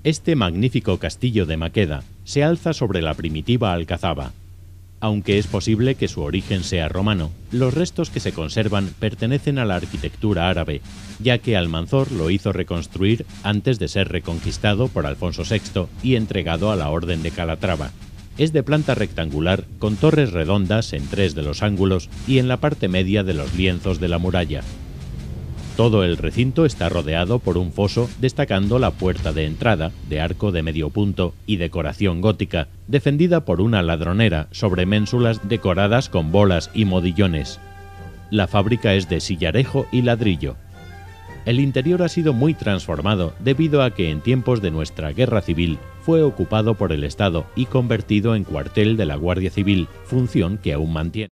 Este magnífico castillo de Maqueda se alza sobre la primitiva alcazaba. Aunque es posible que su origen sea romano, los restos que se conservan pertenecen a la arquitectura árabe, ya que Almanzor lo hizo reconstruir antes de ser reconquistado por Alfonso VI y entregado a la Orden de Calatrava. Es de planta rectangular, con torres redondas en 3 de los ángulos y en la parte media de los lienzos de la muralla. Todo el recinto está rodeado por un foso, destacando la puerta de entrada, de arco de medio punto y decoración gótica, defendida por una ladronera sobre ménsulas decoradas con bolas y modillones. La fábrica es de sillarejo y ladrillo. El interior ha sido muy transformado debido a que en tiempos de nuestra guerra civil fue ocupado por el Estado y convertido en cuartel de la Guardia Civil, función que aún mantiene.